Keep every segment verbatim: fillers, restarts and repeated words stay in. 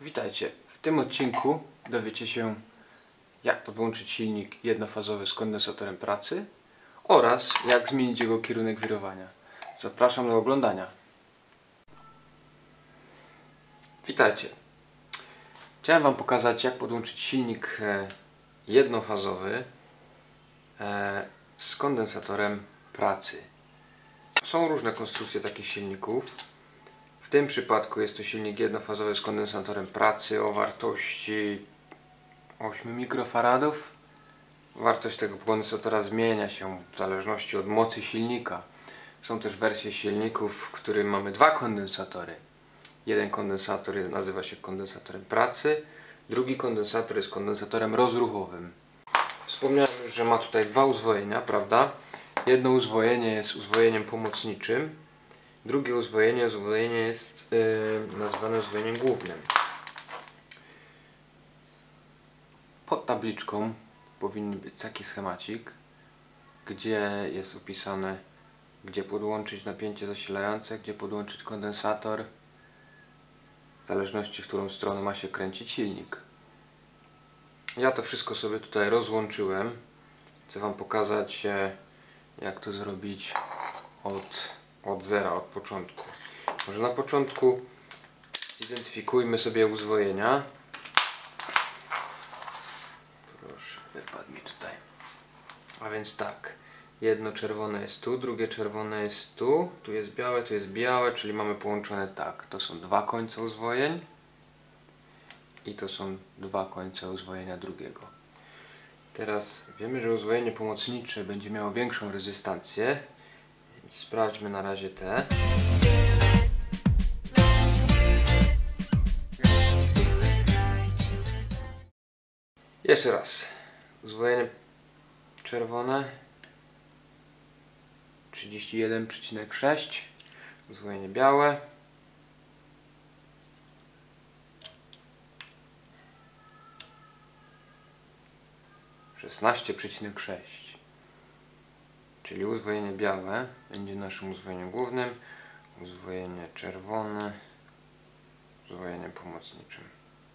Witajcie. W tym odcinku dowiecie się, jak podłączyć silnik jednofazowy z kondensatorem pracy oraz jak zmienić jego kierunek wirowania. Zapraszam do oglądania. Witajcie. Chciałem Wam pokazać, jak podłączyć silnik jednofazowy z kondensatorem pracy. Są różne konstrukcje takich silników. W tym przypadku jest to silnik jednofazowy z kondensatorem pracy o wartości ośmiu mikrofaradów. Wartość tego kondensatora zmienia się w zależności od mocy silnika. Są też wersje silników, w którym mamy dwa kondensatory. Jeden kondensator nazywa się kondensatorem pracy, drugi kondensator jest kondensatorem rozruchowym. Wspomniałem już, że ma tutaj dwa uzwojenia, prawda? Jedno uzwojenie jest uzwojeniem pomocniczym. Drugie uzwojenie, uzwojenie jest yy, nazywane uzwojeniem głównym. Pod tabliczką powinien być taki schemacik, gdzie jest opisane, gdzie podłączyć napięcie zasilające, gdzie podłączyć kondensator, w zależności w którą stronę ma się kręcić silnik. Ja to wszystko sobie tutaj rozłączyłem. Chcę Wam pokazać, jak to zrobić od od zera, od początku. Może na początku zidentyfikujmy sobie uzwojenia. Proszę, wypadł mi tutaj. A więc tak, jedno czerwone jest tu, drugie czerwone jest tu, tu jest białe, tu jest białe, czyli mamy połączone tak. To są dwa końce uzwojeń i to są dwa końce uzwojenia drugiego. Teraz wiemy, że uzwojenie pomocnicze będzie miało większą rezystancję. Sprawdźmy na razie te. Jeszcze raz. Uzwojenie czerwone trzydzieści jeden przecinek sześć. Uzwojenie białe szesnaście przecinek sześć. Czyli uzwojenie białe będzie naszym uzwojeniem głównym, uzwojenie czerwone uzwojeniem pomocniczym.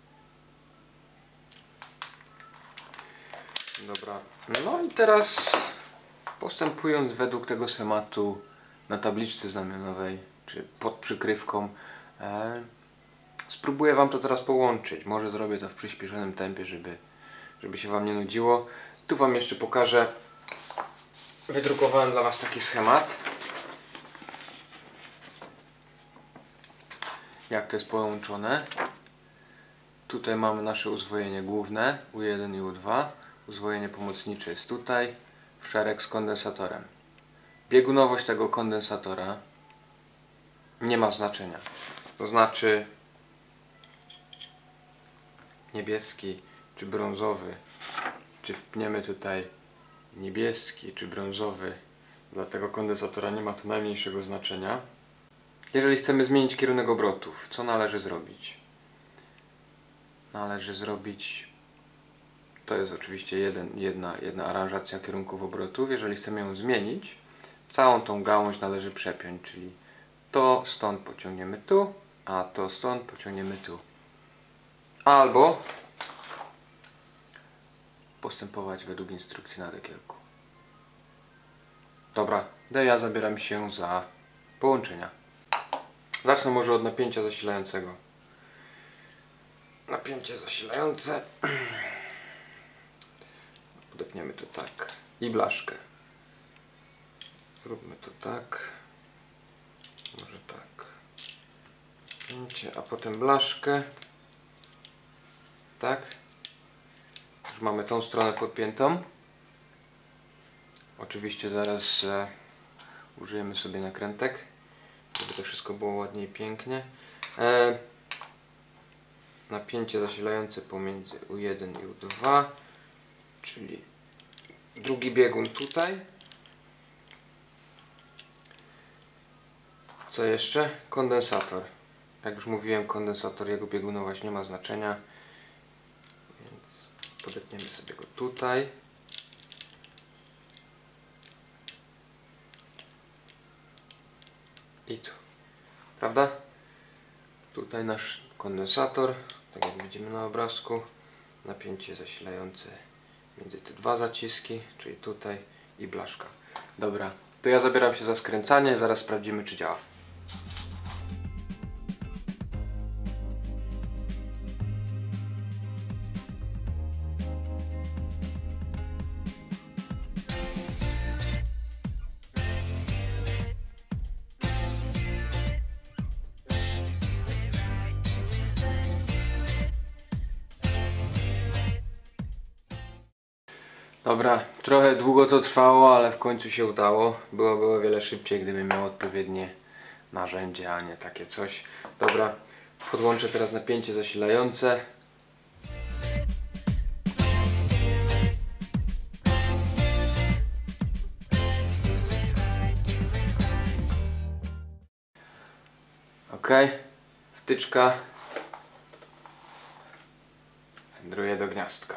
Dobra, no i teraz postępując według tego schematu na tabliczce znamionowej, czy pod przykrywką, e, spróbuję Wam to teraz połączyć. Może zrobię to w przyspieszonym tempie, żeby, żeby się Wam nie nudziło. Tu Wam jeszcze pokażę. Wydrukowałem dla Was taki schemat, jak to jest połączone. Tutaj mamy nasze uzwojenie główne U jeden i U dwa. Uzwojenie pomocnicze jest tutaj, w szereg z kondensatorem. Biegunowość tego kondensatora nie ma znaczenia. To znaczy niebieski czy brązowy, czy wpniemy tutaj niebieski czy brązowy, dla tego kondensatora nie ma to najmniejszego znaczenia. Jeżeli chcemy zmienić kierunek obrotów, co należy zrobić? Należy zrobić, to jest oczywiście jeden, jedna, jedna aranżacja kierunków obrotów. Jeżeli chcemy ją zmienić, całą tą gałąź należy przepiąć, czyli to stąd pociągniemy tu, a to stąd pociągniemy tu. Albo postępować według instrukcji na dekielku. Dobra, to ja zabieram się za połączenia. Zacznę może od napięcia zasilającego. Napięcie zasilające. Podepniemy to tak. I blaszkę. Zróbmy to tak. Może tak. Napięcie, a potem blaszkę. Tak. Już mamy tą stronę podpiętą. Oczywiście zaraz e, użyjemy sobie nakrętek, żeby to wszystko było ładnie i pięknie. E, napięcie zasilające pomiędzy U jeden i U dwa, czyli drugi biegun tutaj. Co jeszcze? Kondensator. Jak już mówiłem, kondensator, jego biegunowość nie ma znaczenia, więc podepniemy sobie go tutaj. I tu. Prawda? Tutaj nasz kondensator, tak jak widzimy na obrazku, napięcie zasilające między te dwa zaciski, czyli tutaj, i blaszka. Dobra, to ja zabieram się za skręcanie, zaraz sprawdzimy, czy działa. Dobra, trochę długo to trwało, ale w końcu się udało. Byłoby o wiele szybciej, gdybym miał odpowiednie narzędzie, a nie takie coś. Dobra, podłączę teraz napięcie zasilające. Ok, wtyczka wędruje do gniazdka.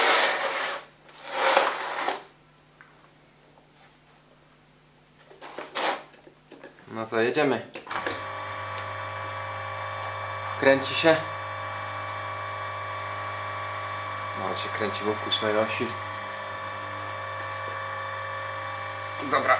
No to jedziemy. Kręci się. No, się kręci wokół swojej osi. Dobra.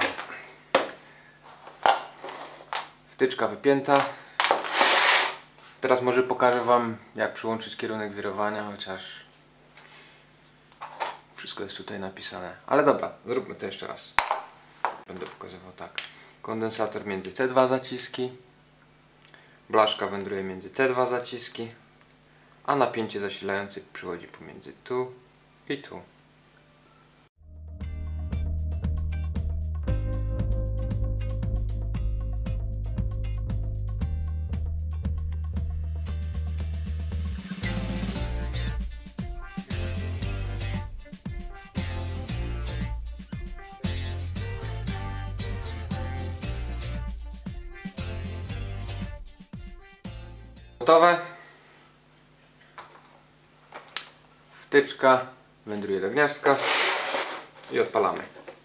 Wtyczka wypięta. Teraz może pokażę Wam, jak przyłączyć kierunek wirowania, chociaż wszystko jest tutaj napisane. Ale dobra, zróbmy to jeszcze raz. Będę pokazywał tak. Kondensator między te dwa zaciski, blaszka wędruje między te dwa zaciski, a napięcie zasilające przychodzi pomiędzy tu i tu. Gotowe. Wtyczka wędruje do gniazdka i odpalamy.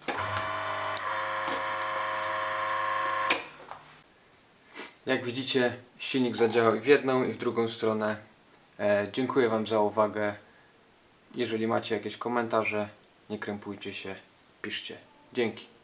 Jak widzicie, silnik zadziałał i w jedną, i w drugą stronę. E, dziękuję Wam za uwagę. Jeżeli macie jakieś komentarze, nie krępujcie się, piszcie. Dzięki.